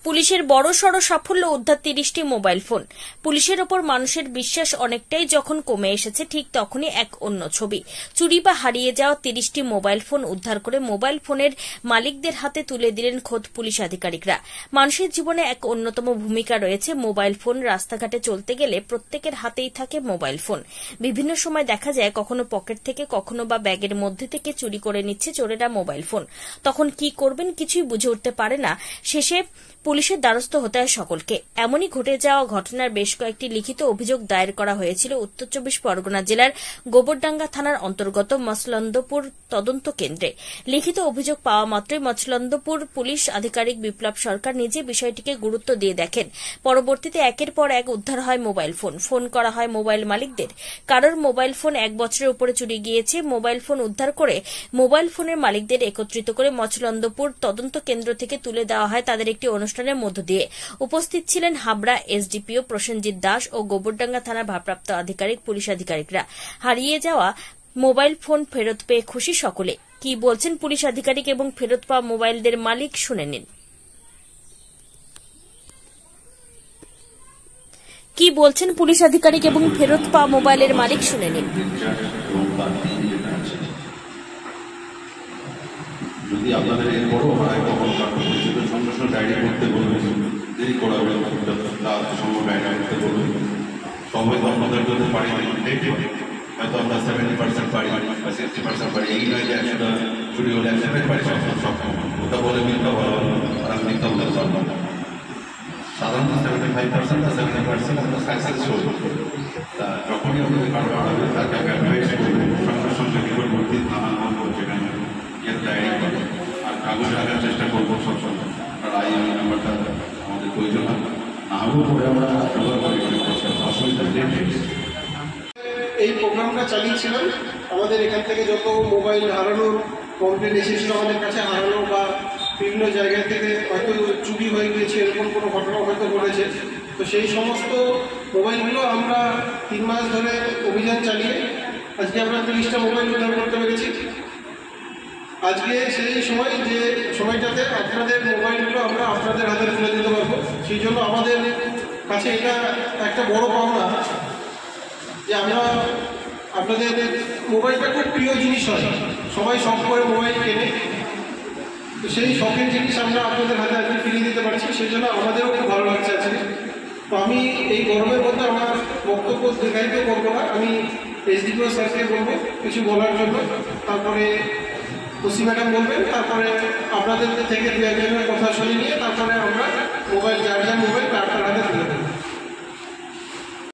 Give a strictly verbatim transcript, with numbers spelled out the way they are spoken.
পুলিশের বড়সড় সাফল্য, উদ্ধার তিরিশটি মোবাইল ফোন। পুলিশের ওপর মানুষের বিশ্বাস অনেকটাই যখন কমে এসেছে, ঠিক তখনই এক অন্য ছবি। চুরি বা হারিয়ে যাওয়া তিরিশটি মোবাইল ফোন উদ্ধার করে মোবাইল ফোনের মালিকদের হাতে তুলে দিলেন খোদ পুলিশ আধিকারিকরা। মানুষের জীবনে এক অন্যতম ভূমিকা রয়েছে মোবাইল ফোন। রাস্তাঘাটে চলতে গেলে প্রত্যেকের হাতেই থাকে মোবাইল ফোন। বিভিন্ন সময় দেখা যায় কখনো পকেট থেকে, কখনো বা ব্যাগের মধ্যে থেকে চুরি করে নিচ্ছে চোরেরা মোবাইল ফোন। তখন কি করবেন কিছুই বুঝে উঠতে পারে না। শেষে পুলিশের দ্বারস্থ হতে হয় সকলকে। এমনই ঘটে যাওয়া ঘটনার বেশ কয়েকটি লিখিত অভিযোগ দায়ের করা হয়েছিল উত্তর চব্বিশ পরগনা জেলার গোবরডাঙ্গা থানার অন্তর্গত মচলন্দপুর তদন্ত কেন্দ্রে। লিখিত অভিযোগ পাওয়া মাত্রই মচলন্দপুর পুলিশ আধিকারিক বিপ্লব সরকার নিজে বিষয়টিকে গুরুত্ব দিয়ে দেখেন। পরবর্তীতে একের পর এক উদ্ধার হয় মোবাইল ফোন। ফোন করা হয় মোবাইল মালিকদের। কারোর মোবাইল ফোন এক বছরের উপরে চুরি গিয়েছে। মোবাইল ফোন উদ্ধার করে মোবাইল ফোনের মালিকদের একত্রিত করে মচলন্দপুর তদন্ত কেন্দ্র থেকে তুলে দেওয়া হয় তাদের একটি অনুষ্ঠানের মধ্য দিয়ে। উপস্থিত ছিলেন হাবড়া এসডিপিও প্রসেনজিৎ দাস ও গোবরডাঙ্গা থানার ভারপ্রাপ্ত আধিকারিক পুলিশ আধিকারিকরা। হারিয়ে যাওয়া মোবাইল ফোন ফেরত পেয়ে খুশি সকলে। কি বলছেন পুলিশ আধিকারিক এবং ফেরত পাওয়া মোবাইলদের মালিক, শুনে নিন। কি বলছেন পুলিশ আধিকারিক এবং ফেরত পাওয়া মোবাইলের মালিক, শুনে নিন। যদি আপনাদের এর বড় হয় তখন সঙ্গে সঙ্গে ডায়েরি করতে বলবেন, দেরি করা হবে সঙ্গে ডায়েরি করতে বলবেন। সবাই তো আপনাদের যদি পারি হয়তো আমরা সেভেন্টি পার্সেন্ট পারি বা সিক্সটি পার্সেন্ট পারি, এই নয় যে একশোটা চুরি হলে একশো পারি সব সব ওটা বলে মিথ্যা ভালো আর আমি মিথ্যা বলতে পারবো না। সাধারণত সেভেন্টি ফাইভ পার্সেন্ট বা সেভেন্টি পার্সেন্ট আমরা সাকসেসফুল। তা যখনই আপনাদের কারো বাড়াবে তাকে অ্যাডভাইস করবেন, সঙ্গে সঙ্গে নিকটবর্তী থানা নম্বর যেখানে এর ডায়েরি করে আর কাগজ রাখার চেষ্টা করবো সবসময়। আর আই এম নাম্বারটা আমাদের প্রয়োজন হয় না হলেও পরে আমরা ব্যবহার করি অসুবিধা নেই। এই প্রোগ্রামটা চালিয়েছিলাম। আমাদের এখান থেকে যত মোবাইল হারানোর কমপ্লেন এসেছিল আমাদের কাছে, হারানো বা বিভিন্ন জায়গা থেকে হয়তো চুরি হয়ে গিয়েছে এরকম কোনো ঘটনা হয়তো ঘটেছে, তো সেই সমস্ত মোবাইলগুলো আমরা তিন মাস ধরে অভিযান চালিয়ে আজকে আমরা তিরিশটা মোবাইল উদ্ধার করতে পেরেছি। আজকে সেই সময় যে সময়টাতে আপনাদের মোবাইলগুলো আমরা আপনাদের হাতে তুলে দিতে পারবো, সেই জন্য আমাদের কাছে এটা একটা বড় পাওনা যে আমরা আপনাদের মোবাইলটা খুব প্রিয় জিনিস হয়, সবাই শখ করে মোবাইল কেনে, তো সেই শখের জিনিস আমরা আপনাদের হাতে আজকে ফিরিয়ে দিতে পারছি, সেই জন্য আমাদেরও খুব ভালো লাগছে আজকে। তো আমি এই গরমের মধ্যে আমার বক্তব্য দীর্ঘায়িত করবো না, আমি এসডিপিও স্যারকে বলবো কিছু বলার জন্য, তারপরে ওসি ম্যাডাম বলবেন, তারপরে আপনাদের থেকে দু একজনের কথা শুনে নিয়ে তারপরে আমরা মোবাইল